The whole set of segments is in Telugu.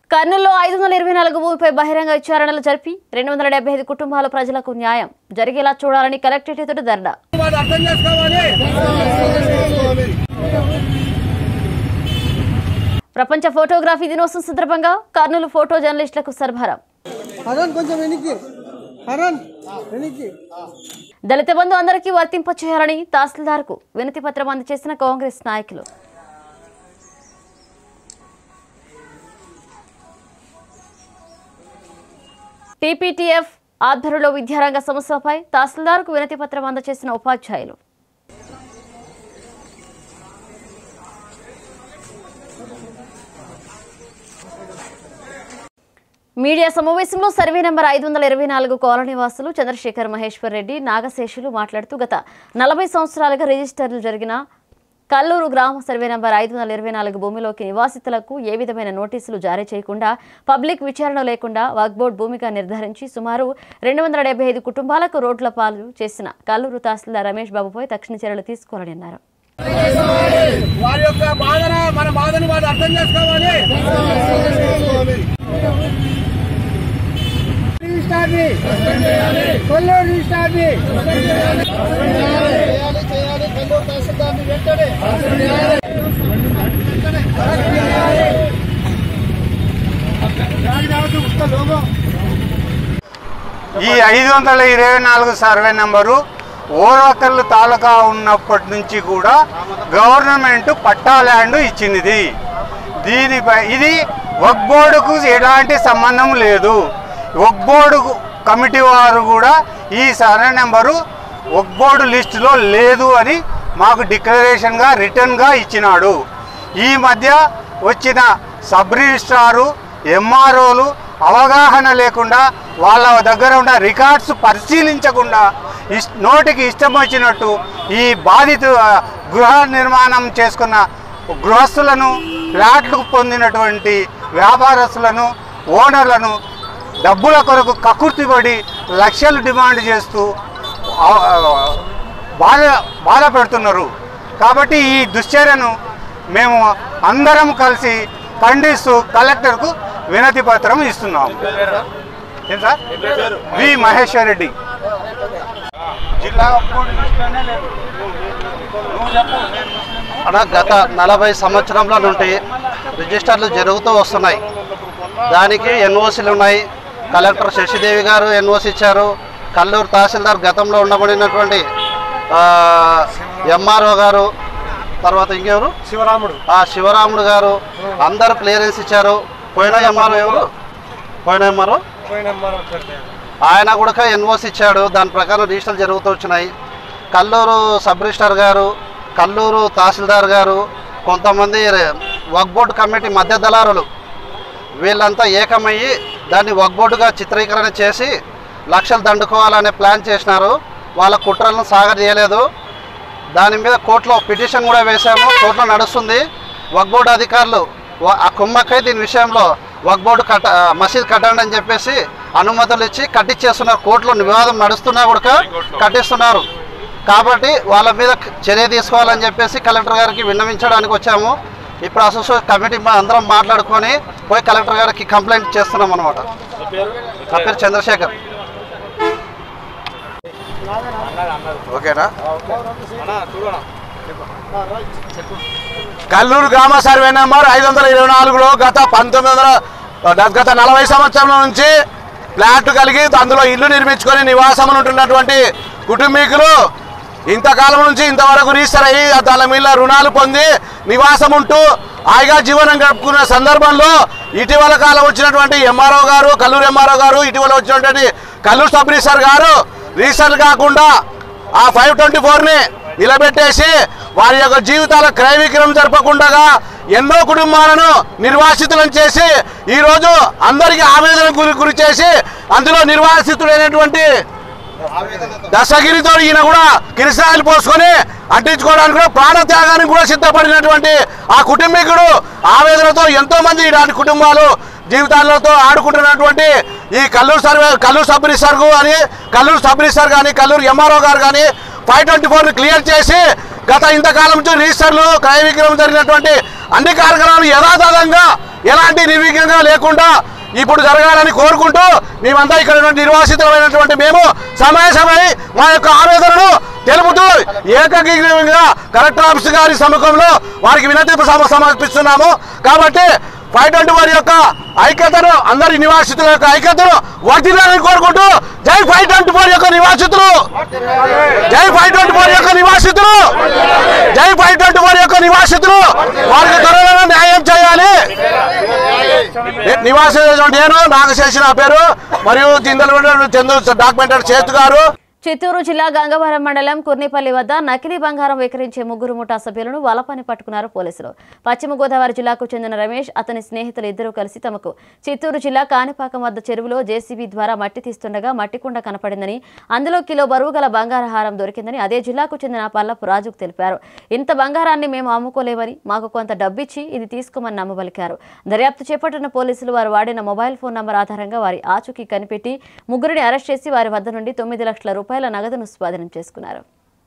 కర్నూలులో 524 భూమిపై బహిరంగ విచారణలు జరిపి 275 కుటుంబాల ప్రజలకు న్యాయం జరిగేలా చూడాలని కలెక్టరేట్ ఎదుట ధర్నా. ప్రపంచ ఫోటోగ్రఫీ దినోత్సవం సందర్భంగా కర్నూలు ఫోటో జర్నలిస్టులకు సర్భారం. దళిత బంధు అందరికీ వర్తింపచేయాలని తహసీల్దార్కు వినతి పత్రం అందజేసిన కాంగ్రెస్ నాయకులు. టీపీటీఎఫ్ ఆధ్వర్యంలో విద్యారంగ సమస్యలపై తహసీల్దార్కు వినతి పత్రం అందజేసిన ఉపాధ్యాయులు. మీడియా సమావేశంలో సర్వే నెంబర్ 524 కాలనీ వాసులు చంద్రశేఖర్ మహేశ్వర్ రెడ్డి నాగశేషులు మాట్లాడుతూ గత 40 సంవత్సరాలుగా రిజిస్టర్లు జరిగిన కల్లూరు గ్రామ సర్వే నెంబర్ 524 భూమిలోకి నివాసితులకు ఏ విధమైన నోటీసులు జారీ చేయకుండా పబ్లిక్ విచారణ లేకుండా వక్ఫ్ బోర్డు భూమిగా నిర్ధారించి సుమారు 275 కుటుంబాలకు రోడ్ల పాలు చేసిన కల్లూరు తహసీల్దార్ రమేష్ బాబుపై తక్షణ చర్యలు తీసుకోవాలని అన్నారు. ఈ 524 సర్వే నెంబరు ఓరకల్లు తాలూకా ఉన్నప్పటి నుంచి కూడా గవర్నమెంట్ పట్టా ల్యాండ్ ఇచ్చింది. దీనిపై ఇది వక్ఫ్ బోర్డుకు ఎలాంటి సంబంధం లేదు. వక్ఫ్ బోర్డు కమిటీ వారు కూడా ఈ సర్వే నెంబరు వక్ఫ్ బోర్డు లిస్టులో లేదు అని మాకు డిక్లరేషన్గా రిటర్న్గా ఇచ్చినాడు. ఈ మధ్య వచ్చిన సబ్ రిజిస్ట్రారు ఎంఆర్ఓలు అవగాహన లేకుండా వాళ్ళ దగ్గర ఉన్న రికార్డ్స్ పరిశీలించకుండా నోటికి ఇష్టం వచ్చినట్టు ఈ బాధిత గృహ నిర్మాణం చేసుకున్న గృహస్థులను ఫ్లాట్లు పొందినటువంటి వ్యాపారస్తులను ఓనర్లను డబ్బుల కొరకు కక్కుర్తిపడి లక్షలు డిమాండ్ చేస్తూ బాధ పెడుతున్నారు. కాబట్టి ఈ దుశ్చర్యను మేము అందరం కలిసి ఖండిస్తూ కలెక్టర్కు వినతి పత్రం ఇస్తున్నాము. ఏం సార్? వి మహేశ్వర్ రెడ్డి, జిల్లా. గత 40 సంవత్సరంల నుండి రిజిస్టర్లు జరుగుతూ వస్తున్నాయి. దానికి ఎన్ఓసీలు ఉన్నాయి. కలెక్టర్ శశిదేవి గారు ఎన్ఓసీ ఇచ్చారు. కల్లూరు తహసీల్దార్ గతంలో ఉండబడినటువంటి ఎంఆర్ఓ గారు, తర్వాత ఇంకెవరు, శివరాముడు గారు అందరూ క్లియరెన్స్ ఇచ్చారు. పోయిన ఎంఆర్ఓ ఎవరు? పోయిన ఎంఆర్ఓ ఆయన కూడా ఎన్ఓసీ ఇచ్చాడు. దాని ప్రకారం రిజిస్టర్లు జరుగుతూ వచ్చినాయి. కల్లూరు సబ్ రిజిస్టర్ గారు, కల్లూరు తహసీల్దార్ గారు, కొంతమంది వక్ఫ్ బోర్డు కమిటీ మధ్య దళారులు వీళ్ళంతా ఏకమయ్యి దాన్ని వక్ఫ్ బోర్డుగా చిత్రీకరణ చేసి లక్షలు దండుకోవాలనే ప్లాన్ చేసినారు. వాళ్ళ కుట్రలను సాగదీయలేదు. దాని మీద కోర్టులో పిటిషన్ కూడా వేశాము. కోర్టులో నడుస్తుంది. వక్ఫ్ బోర్డు అధికారులు ఆ కుమ్మక్కై దీని విషయంలో వక్ఫ్ బోర్డు మసీద్ కట్టండి అని చెప్పేసి అనుమతులు ఇచ్చి కట్టించేస్తున్నారు. కోర్టులో వివాదం నడుస్తున్నా కూడా కట్టిస్తున్నారు. కాబట్టి వాళ్ళ మీద చర్య తీసుకోవాలని చెప్పేసి కలెక్టర్ గారికి విన్నవించడానికి వచ్చాము. ఇప్పుడు అసోసియేషన్ కమిటీ అందరం మాట్లాడుకొని పోయి కలెక్టర్ గారికి కంప్లైంట్ చేస్తున్నాం అన్నమాట. నా పేరు చంద్రశేఖర్. ఓకేనా? కల్లూరు గ్రామ సర్వే నెంబర్ 524లో గత 40 సంవత్సరాల నుంచి ఫ్లాట్ కలిగి అందులో ఇల్లు నిర్మించుకొని నివాసం ఉంటున్నటువంటి కుటుంబీకులు ఇంతకాలం నుంచి ఇంతవరకు రిజిస్టర్ అయ్యి దాని మీద రుణాలు పొంది నివాసం ఉంటూ హాయిగా జీవనం గడుపుకున్న సందర్భంలో ఇటీవల కాలం వచ్చినటువంటి ఎంఆర్ఓ గారు, కల్లూరు ఎంఆర్ఓ గారు, ఇటీవల వచ్చినటువంటి కల్లూరు సబ్ రిజిస్టర్ గారు రిజిస్టర్ కాకుండా ఆ 524ని నిలబెట్టేసి వారి యొక్క జీవితాల క్రయ విక్రయం జరపకుండా ఎన్నో కుటుంబాలను నిర్వాసితులను చేసి ఈరోజు అందరికీ ఆవేదనకు గురి చేసి అందులో నిర్వాసితుడైనటువంటి దశగిరితో ఈయన కూడా కిరసనాయిలు పోసుకొని అంటించుకోవడానికి కూడా ప్రాణత్యాగానికి కూడా సిద్ధపడినటువంటి ఆ కుటుంబీకుడు ఆవేదనతో ఎంతో మంది ఇలాంటి కుటుంబాలు జీవితాలతో ఆడుకుంటున్నటువంటి ఈ కల్లూరు సబ్ రిజిస్టర్ కానీ కల్లూరు ఎంఆర్ఓ గారు కానీ 524 క్లియర్ చేసి గత ఇంతకాలం నుంచి రిజిస్టర్లు క్రయ విక్రయం జరిగినటువంటి అన్ని కార్యక్రమాలు యథాతథంగా ఎలాంటి నిర్విఘ్నంగా లేకుండా ఇప్పుడు జరగాలని కోరుకుంటూ మేమంతా ఇక్కడ నిర్వాసితులమైనటువంటి మేము సమయమై మా యొక్క ఆవేదనను తెలుపుతూ ఏకగ్రీవంగా కలెక్టర్ ఆఫీస్ గారి సముఖంలో వారికి వినతి సమర్పిస్తున్నాము. కాబట్టి 524 యొక్క ఐక్యతను, అందరి నివాసితుల యొక్క ఐక్యతను వర్ధిల్లాలని కోరుకుంటూ జై 524 యొక్క నివాసితులు, జై 524 యొక్క నివాసితులు, జై 524 యొక్క నివాసితులు వారికి త్వరలో న్యాయం చేయాలి. నివాసి నేను నాగశేషి నా పేరు మరియు చంద్ర డాక్యుమెంటరీ చేతు గారు. చిత్తూరు జిల్లా గంగవరం మండలం కుర్నిపల్లి వద్ద నకిలీ బంగారం విక్రయించే 3 ముఠా సభ్యులను వలపని పట్టుకున్నారు పోలీసులు. పశ్చిమ గోదావరి జిల్లాకు చెందిన రమేష్, అతని స్నేహితులు ఇద్దరూ కలిసి తమకు చిత్తూరు జిల్లా కాణిపాకం వద్ద చెరువులో జేసీబీ ద్వారా మట్టి తీస్తుండగా మట్టి కుండ కనపడిందని, అందులో కిలో బరువు గల బంగారహారం దొరికిందని అదే జిల్లాకు చెందిన పల్లపు రాజుకు తెలిపారు. ఇంత బంగారాన్ని మేము అమ్ముకోలేమని, మాకు కొంత డబ్బిచ్చి ఇది తీసుకోమని నమ్మబలికారు. దర్యాప్తు చేపట్టిన పోలీసులు వారు వాడిన మొబైల్ ఫోన్ నంబర్ ఆధారంగా వారి ఆచూకీ కనిపెట్టి 3ని అరెస్ట్ చేసి వారి వద్ద నుండి 9 లక్షల రూపాయల నగదును స్వాధీనం చేసుకున్నారు.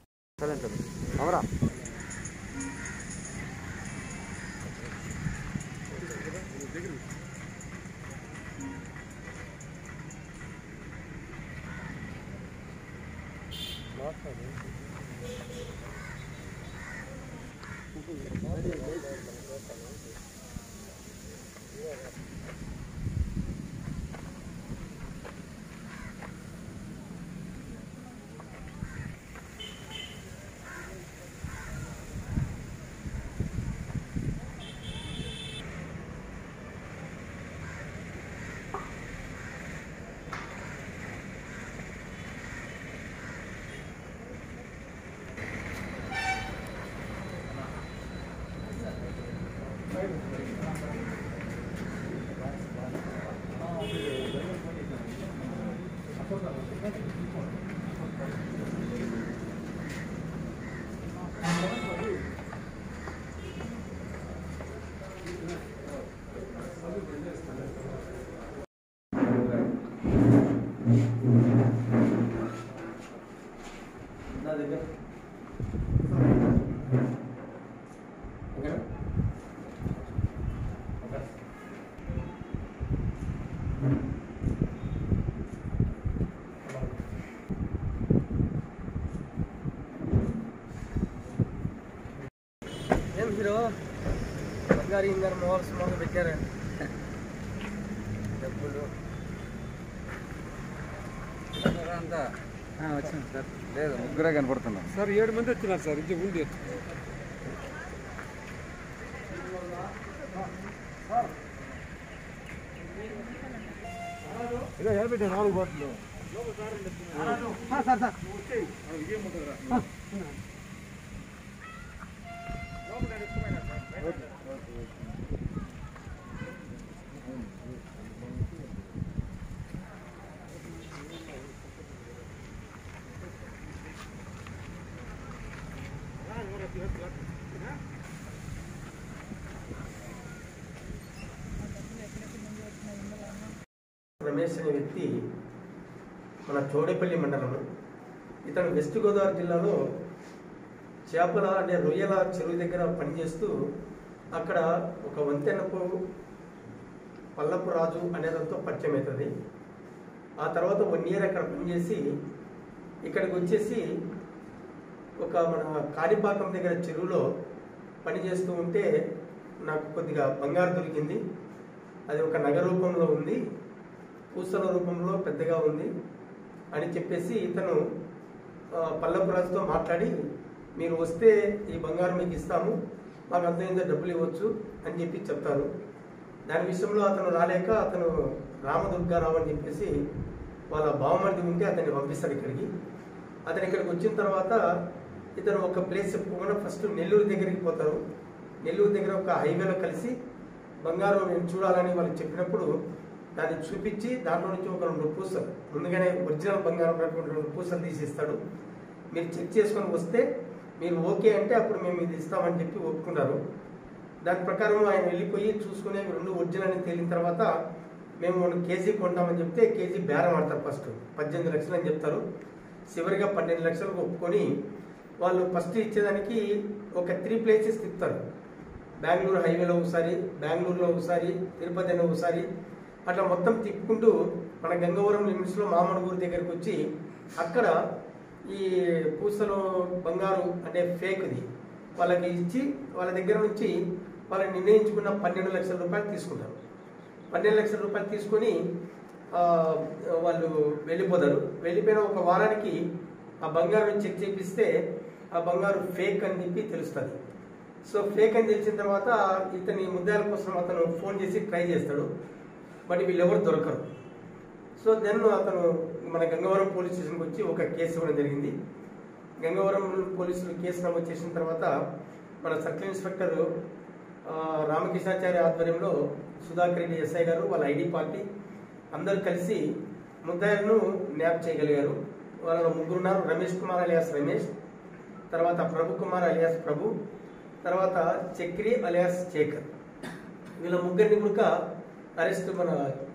బంగారు ఇందరు మోల్స్ మొదలు పెట్టారు డబ్బులు అంతా వచ్చింది సార్. లేదు, ముగ్గురే కనపడుతున్నాం సార్. 7 మంది వచ్చినారు సార్. ఇది ఉంది ఇలా ఏర్పెట్టా 4 బాట్లు సార్. సార్ రమేష్ అనే వ్యక్తి మన చోడేపల్లి మండలం. ఇతను వెస్ట్ గోదావరి జిల్లాలో చేపల అంటే రొయ్యల చెరువు దగ్గర పనిచేస్తూ అక్కడ ఒక వంతెనకు పల్లపు రాజు అనేదంతో పరిచయం అవుతుంది. ఆ తర్వాత 1 ఇయర్ అక్కడ పనిచేసి ఇక్కడికి వచ్చేసి ఒక మన కాణిపాకం దగ్గర చెరువులో పనిచేస్తూ ఉంటే నాకు కొద్దిగా బంగారు దొరికింది. అది ఒక నగ రూపంలో ఉంది, పూసల రూపంలో పెద్దగా ఉంది అని చెప్పేసి ఇతను పల్లపు రాజుతో మాట్లాడి, మీరు వస్తే ఈ బంగారం మీకు ఇస్తాము, మాకు అంత డబ్బులు ఇవ్వచ్చు అని చెప్పి చెప్తారు. దాని విషయంలో అతను రాలేక అతను రామదుర్గారావు అని చెప్పేసి వాళ్ళ బావమరిది ఉంటే అతన్ని పంపిస్తారు ఇక్కడికి. అతను ఇక్కడికి వచ్చిన తర్వాత ఇతను ఒక ప్లేస్ చెప్పుకోకుండా ఫస్ట్ నెల్లూరు దగ్గరికి పోతారు. నెల్లూరు దగ్గర ఒక హైవేలో కలిసి బంగారం నేను చూడాలని వాళ్ళకి చెప్పినప్పుడు దాన్ని చూపించి దాంట్లో నుంచి ఒక 2 పూసలు ముందుగానే ఒరిజినల్ బంగారం 2 పూసలు తీసిస్తాడు. మీరు చెక్ చేసుకొని వస్తే మీరు ఓకే అంటే అప్పుడు మేము ఇది ఇస్తామని చెప్పి ఒప్పుకున్నారు. దాని ప్రకారం ఆయన వెళ్ళిపోయి చూసుకునే 2 ఒరిజినల్ అని తేలిన తర్వాత మేము 1 కేజీ కొంటామని చెప్తే కేజీ బేరం ఆడతారు. ఫస్ట్ 18 లక్షలు అని చెప్తారు. చివరిగా 12 లక్షలకు ఒప్పుకొని వాళ్ళు ఫస్ట్ ఇచ్చేదానికి ఒక 3 ప్లేసెస్ తిప్పుతారు. బెంగళూరు హైవేలో ఒకసారి, బెంగళూరులో ఒకసారి, తిరుపతిలో ఒకసారి, అట్లా మొత్తం తిప్పుకుంటూ మన గంగవరం లిమిట్స్లో మామనగూరు దగ్గరికి వచ్చి అక్కడ ఈ పూసలు బంగారు అంటే ఫేక్ది వాళ్ళకి ఇచ్చి వాళ్ళ దగ్గర నుంచి వాళ్ళని నిర్ణయించుకున్న 12 లక్షల రూపాయలు తీసుకుంటారు. 12 లక్షల రూపాయలు తీసుకొని వాళ్ళు వెళ్ళిపోతారు. వెళ్ళిపోయిన ఒక వారానికి ఆ బంగారం చెక్ చేపిస్తే ఆ బంగారు ఫేక్ అని చెప్పి తెలుస్తుంది. సో ఫేక్ అని తెలిసిన తర్వాత ఇతని ముద్దాయిల కోసం అతను ఫోన్ చేసి ట్రై చేస్తాడు. బట్ వీళ్ళెవరు దొరకరు. సో దెన్ అతను మన గంగవరం పోలీస్ స్టేషన్కి వచ్చి ఒక కేసు ఇవ్వడం జరిగింది. గంగవరం పోలీసులు కేసు నమోదు చేసిన తర్వాత మన సర్కిల్ ఇన్స్పెక్టర్ రామకృష్ణాచారి ఆధ్వర్యంలో సుధాకర్ రెడ్డి ఎస్ఐ గారు, వాళ్ళ ఐడి పార్టీ అందరూ కలిసి ముద్దాయిలను న్యాప్ చేయగలిగారు. వాళ్ళలో ముగ్గురు ఉన్నారు. రమేష్ కుమార్ అలియాస్ రమేష్, తర్వాత ప్రభు కుమార్ అలియాస్ ప్రభు, తర్వాత చక్రి అలియాస్ శేఖర్. వీళ్ళ ముగ్గురిని కూడా అరెస్ట్ మన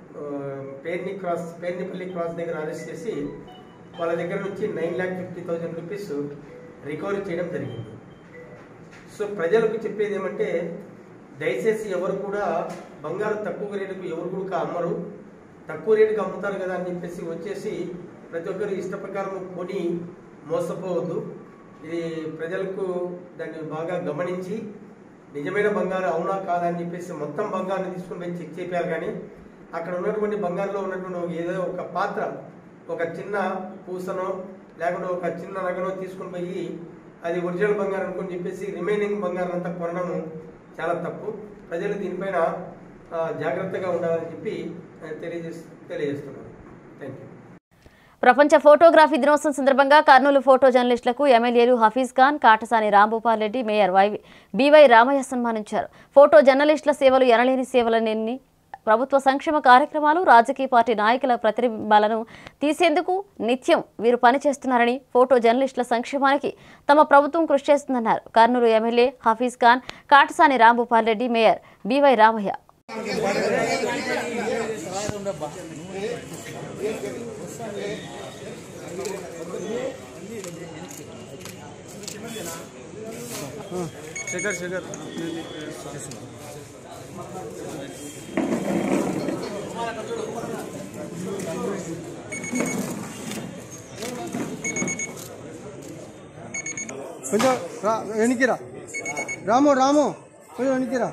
పేర్నిపల్లి క్రాస్ దగ్గర అరెస్ట్ చేసి వాళ్ళ దగ్గర నుంచి 9,50,000 రూపీస్ రికవరీ చేయడం జరిగింది. సో ప్రజలకు చెప్పేది ఏమంటే, దయచేసి ఎవరు కూడా బంగారం తక్కువ రేటుకు ఎవరు కూడా అమ్మరు, తక్కువ రేటుకు అమ్ముతారు కదా అని చెప్పేసి వచ్చేసి ప్రతి ఒక్కరు ఇష్ట ప్రకారం కొని మోసపోవద్దు. ఇది ప్రజలకు దాన్ని బాగా గమనించి నిజమైన బంగారం అవునా కాదా అని చెప్పేసి మొత్తం బంగారాన్ని తీసుకుని పోయి చెక్ చేయాలి. కానీ అక్కడ ఉన్నటువంటి బంగారంలో ఉన్నటువంటి ఏదో ఒక పాత్ర, ఒక చిన్న పూసనో లేకుంటే ఒక చిన్న నగనో తీసుకుని పోయి అది ఒరిజినల్ బంగారం అనుకుని చెప్పేసి రిమైనింగ్ బంగారం అంతా కొనడం చాలా తప్పు. ప్రజలు దీనిపైన జాగ్రత్తగా ఉండాలని చెప్పి తెలియజేస్తున్నాను. Thank you. ప్రపంచ ఫోటోగ్రఫీ దినోత్సవం సందర్భంగా కర్నూలు ఫోటో జర్నలిస్టులకు ఎమ్మెల్యేలు హఫీజ్ ఖాన్, కాటసాని రాంభూపాల్ రెడ్డి, మేయర్ బివై రామయ్య సన్మానించారు. ఫోటో జర్నలిస్టుల సేవలు ఎనలేని సేవలన్నీ ప్రభుత్వ సంక్షేమ కార్యక్రమాలు, రాజకీయ పార్టీ నాయకుల ప్రతిబింబాలను తీసేందుకు నిత్యం వీరు పనిచేస్తున్నారని, ఫోటో జర్నలిస్టుల సంక్షేమానికి తమ ప్రభుత్వం కృషి చేస్తుందన్నారు. Kurnool MLA Hafeez Khan, Katasani Rambhupal Reddy, mayor BY Ramaiah. కొంచెం వెనక్కిరా రాము కొంచెం వెనక్కిరా.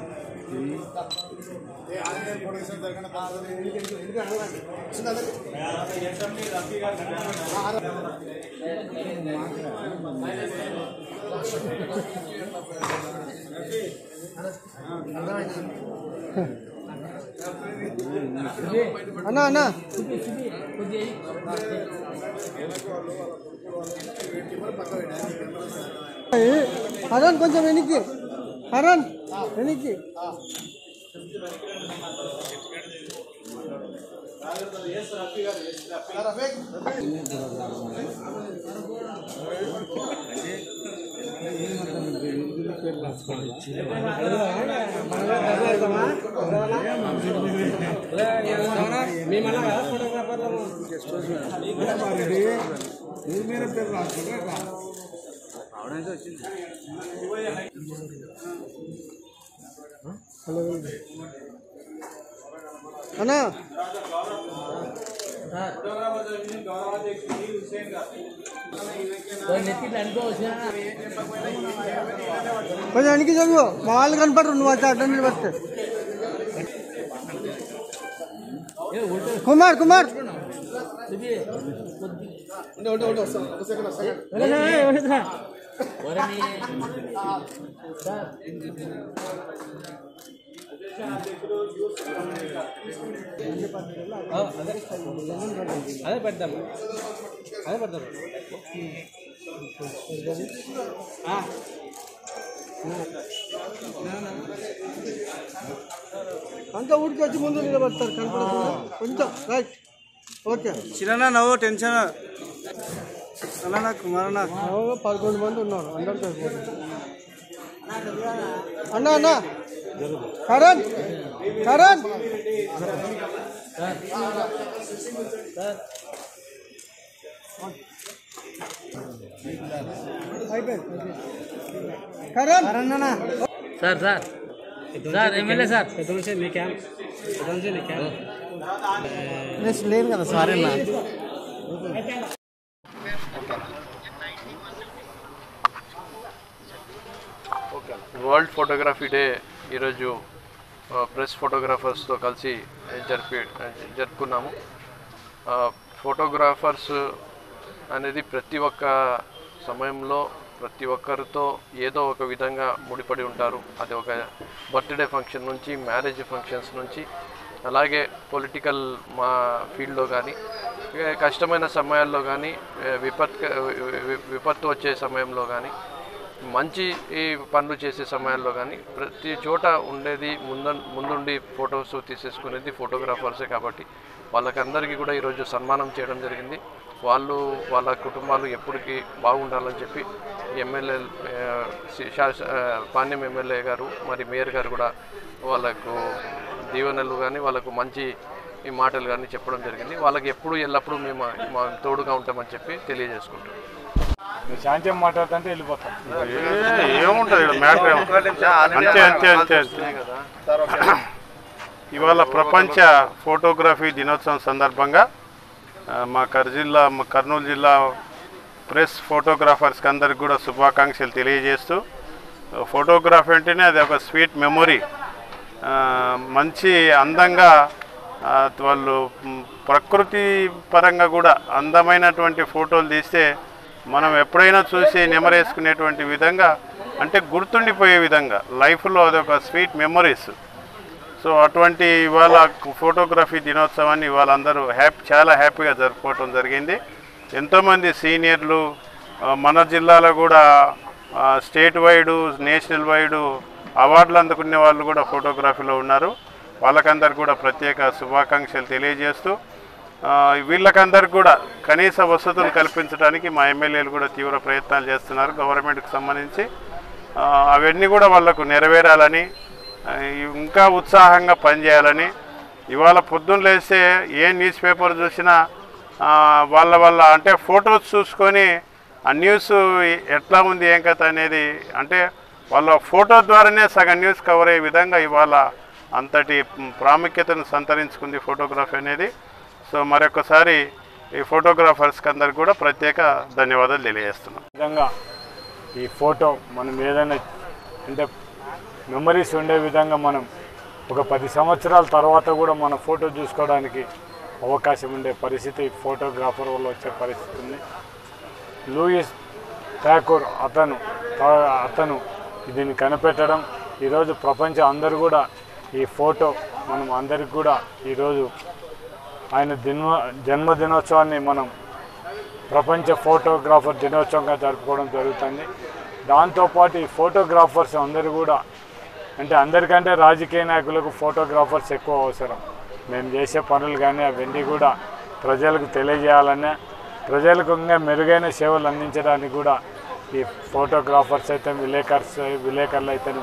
అన్నా హరన్ కొంచెం వెనక్కి, హరన్ వెనక్కి. అన్నా కొంచెం వెనక్కి చదువు, మా వాళ్ళు కనపడరు, నువ్వు వచ్చి అడ్డం నిలబడితే. కుమార్ అదే పెడతాం. అంతా ఊరికి వచ్చి ముందు నిలబడతారు కనపడకుండా కొంచెం. Right, okay. చిన్న నవ్వు టెన్షన్ అన్న కుమారన్న 11 మంది ఉన్నారు, అందరితో అన్నా కరణ్ అయిపోయింది. Karan sir sir MLA sir లేదు కదా సార్ వరల్డ్ ఫోటోగ్రఫీ డే ఈరోజు ప్రెస్ ఫోటోగ్రాఫర్స్తో కలిసి జరుపుకున్నాము. ఫోటోగ్రాఫర్స్ అనేది ప్రతి ఒక్క సమయంలో ప్రతి ఒక్కరితో ఏదో ఒక విధంగా ముడిపడి ఉంటారు. అది ఒక బర్త్డే ఫంక్షన్ నుంచి మ్యారేజ్ ఫంక్షన్స్ నుంచి అలాగే పొలిటికల్ మా ఫీల్డ్లో కానీ కష్టమైన సమయాల్లో కానీ విపత్తు వచ్చే సమయంలో కానీ మంచి పనులు చేసే సమయాల్లో కానీ ప్రతి చోట ఉండేది ముందుండి ఫొటోస్ తీసేసుకునేది ఫోటోగ్రాఫర్సే. కాబట్టి వాళ్ళకందరికీ కూడా ఈరోజు సన్మానం చేయడం జరిగింది. వాళ్ళు వాళ్ళ కుటుంబాలు ఎప్పటికీ బాగుండాలని చెప్పి ఎమ్మెల్యే పాణ్యం ఎమ్మెల్యే గారు మరి మేయర్ గారు కూడా వాళ్ళకు దీవెనలు కానీ వాళ్ళకు మంచి ఈ మాటలు కానీ చెప్పడం జరిగింది. వాళ్ళకి ఎల్లప్పుడూ మేము తోడుగా ఉంటామని చెప్పి తెలియజేసుకుంటాం. శాంతం మాట్లాడుతుంటే వెళ్ళిపోతాం. ఏముంటుంది అంతే. ఇవాళ ప్రపంచ ఫోటోగ్రఫీ దినోత్సవం సందర్భంగా మా కర్నూలు జిల్లా ప్రెస్ ఫోటోగ్రాఫర్స్కి అందరికి కూడా శుభాకాంక్షలు తెలియజేస్తూ, ఫోటోగ్రఫీ అంటేనే అది ఒక స్వీట్ మెమొరీ. మంచి అందంగా వాళ్ళు ప్రకృతి పరంగా కూడా అందమైనటువంటి ఫోటోలు తీస్తే మనం ఎప్పుడైనా చూసి నెమరేసుకునేటువంటి విధంగా, అంటే గుర్తుండిపోయే విధంగా లైఫ్లో అదొక స్వీట్ మెమొరీస్. సో అటువంటి ఇవాళ ఫోటోగ్రఫీ దినోత్సవాన్ని ఇవాళ అందరూ చాలా హ్యాపీగా జరుపుకోవటం జరిగింది. ఎంతోమంది సీనియర్లు మన జిల్లాలో కూడా స్టేట్ వైడు నేషనల్ వైడు అవార్డులు అందుకునే వాళ్ళు కూడా ఫోటోగ్రఫీలో ఉన్నారు. వాళ్ళకందరికి కూడా ప్రత్యేక శుభాకాంక్షలు తెలియజేస్తూ, వీళ్ళకందరికి కూడా కనీస వసతులు కల్పించడానికి మా ఎమ్మెల్యేలు కూడా తీవ్ర ప్రయత్నాలు చేస్తున్నారు గవర్నమెంట్కి సంబంధించి. అవన్నీ కూడా వాళ్లకు నెరవేరాలని, ఇంకా ఉత్సాహంగా పనిచేయాలని. ఇవాళ పొద్దున్న లేస్తే ఏ న్యూస్ పేపర్ చూసినా వాళ్ళ అంటే ఫొటోస్ చూసుకొని ఆ న్యూస్ ఎట్లా ఉంది ఏం కథ అనేది, అంటే వాళ్ళ ఫోటో ద్వారానే సగం న్యూస్ కవర్ అయ్యే విధంగా ఇవాళ అంతటి ప్రాముఖ్యతను సంతరించుకుంది ఫోటోగ్రఫీ అనేది. సో మరొకసారి ఈ ఫోటోగ్రాఫర్స్కి అందరికి కూడా ప్రత్యేక ధన్యవాదాలు తెలియజేస్తున్నాం. విధంగా ఈ ఫోటో మనం ఏదైనా అంటే మెమరీస్ ఉండే విధంగా మనం ఒక 10 సంవత్సరాల తర్వాత కూడా మన ఫోటో చూసుకోవడానికి అవకాశం ఉండే పరిస్థితి ఫోటోగ్రాఫర్ వల్ల వచ్చే పరిస్థితి ఉంది. లూయిస్ ఠాకూర్ అతను దీన్ని కనిపెట్టడం, ఈరోజు ప్రపంచం అందరూ కూడా ఈ ఫోటో మనం అందరికి కూడా ఈరోజు ఆయన జన్మదినోత్సవాన్ని మనం ప్రపంచ ఫోటోగ్రాఫర్ దినోత్సవంగా జరుపుకోవడం జరుగుతుంది. దాంతోపాటు ఈ ఫోటోగ్రాఫర్స్ అందరూ కూడా అంటే అందరికంటే రాజకీయ నాయకులకు ఫోటోగ్రాఫర్స్ ఎక్కువ అవసరం. మేము చేసే పనులు కానీ అవన్నీ కూడా ప్రజలకు తెలియజేయాలనే, ప్రజలకు ఇంకా మెరుగైన సేవలు అందించడానికి కూడా ఈ ఫోటోగ్రాఫర్స్ అయితే విలేకరులు అయితే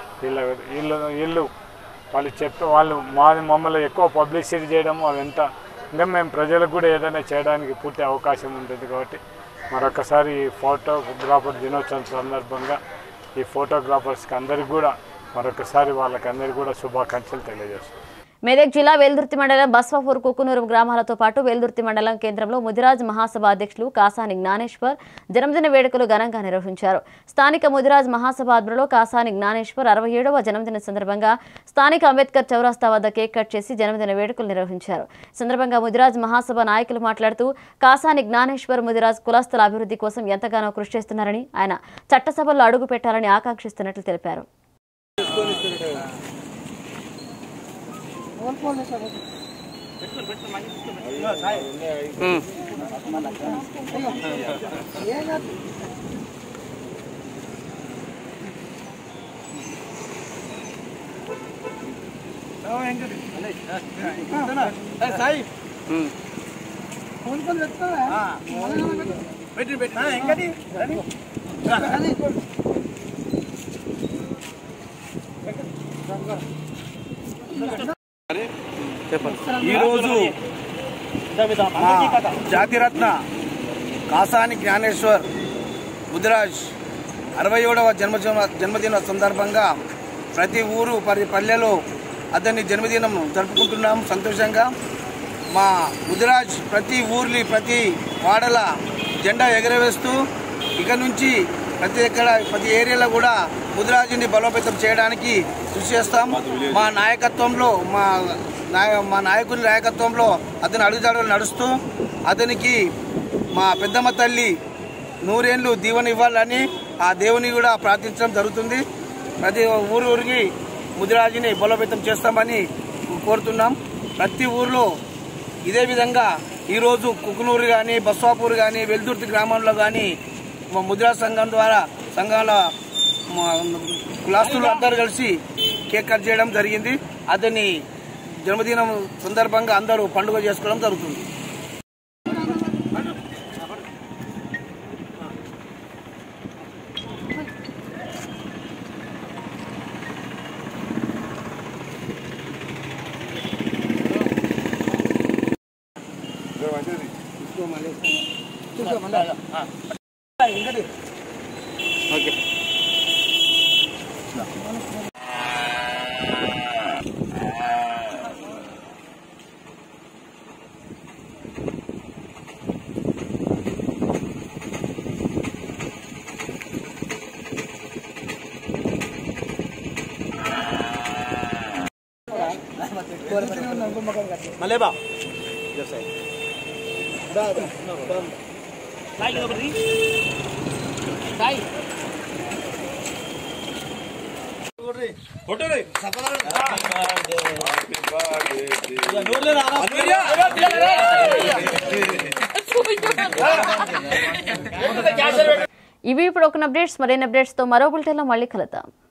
వీళ్ళు వాళ్ళు మమ్మల్ని ఎక్కువ పబ్లిసిటీ చేయడము అవంతా ఇంకా మేము ప్రజలకు కూడా ఏదైనా చేయడానికి పూర్తి అవకాశం ఉంటుంది. కాబట్టి మరొకసారి ఈ ఫోటోగ్రాఫర్ దినోత్సవం సందర్భంగా ఈ ఫోటోగ్రాఫర్స్కి అందరికీ కూడా మరొకసారి వాళ్ళకందరికీ కూడా శుభాకాంక్షలు తెలియజేస్తాం. మెదక్ జిల్లా వేల్దుర్తి మండలం బస్వాపూర్ కుకునూరు గ్రామాలతో పాటు వేల్దుర్తి మండలం కేంద్రంలో ముదిరాజ్ మహాసభ అధ్యక్షులు కాసాని జ్ఞానేశ్వర్ జన్మదిన వేడుకలు ఘనంగా నిర్వహించారు. స్థానిక ముదిరాజ్ మహాసభ ఆధ్వర్యంలో కాసాని జ్ఞానేశ్వర్ 67వ జన్మదిన సందర్భంగా స్థానిక అంబేద్కర్ చౌరస్తా వద్ద కేక్ కట్ చేసి జన్మదిన వేడుకలు నిర్వహించారు. సందర్భంగా ముదిరాజ్ మహాసభ నాయకులు మాట్లాడుతూ కాసాని జ్ఞానేశ్వర్ ముదిరాజ్ కులస్తుల అభివృద్ధి కోసం ఎంతగానో కృషి చేస్తున్నారని, ఆయన చట్టసభల్లో అడుగు పెట్టాలని ఆకాంక్షిస్తున్నట్లు తెలిపారు. ఈరోజు జాతిరత్న కాసాని జ్ఞానేశ్వర్ ముదిరాజ్ 67వ జన్మదిన సందర్భంగా ప్రతి ఊరు పల్లెలో అతని జన్మదినం జరుపుకుంటున్నాం సంతోషంగా. మా ముదిరాజ్ ప్రతి ఊర్లి ప్రతి వాడల జెండా ఎగరవేస్తూ ఇక నుంచి ప్రతి ఏరియాలో కూడా ముదిరాజుని బలోపేతం చేయడానికి కృషి చేస్తాం. మా నాయకత్వంలో మా నాయకుని నాయకత్వంలో అతని అడుగుజాడలు నడుస్తూ అతనికి మా పెద్దమ్మ తల్లి నూరేళ్ళు దీవెన ఇవ్వాలని ఆ దేవుని కూడా ప్రార్థించడం జరుగుతుంది. ప్రతి ఊరికి ముదిరాజుని బలోపేతం చేస్తామని కోరుతున్నాం. ప్రతి ఊరిలో ఇదే విధంగా ఈరోజు కుకునూరు కానీ బస్వాపూర్ కానీ వెల్దుర్తి గ్రామంలో కానీ ముదిరాజ్ సంఘం ద్వారా సంఘాల కులాస్తులు అందరూ కలిసి కేక్ కట్ చేయడం జరిగింది. అతని జన్మదినం సందర్భంగా అందరూ పండుగ చేసుకోవడం జరుగుతుంది. ఓకే మలేబా ఇవి ఇప్పుడు ఒక అప్డేట్స్ మరిన్ని అప్డేట్స్ తో మరో బులెటిన్ లో మళ్ళీ కలుద్దాం.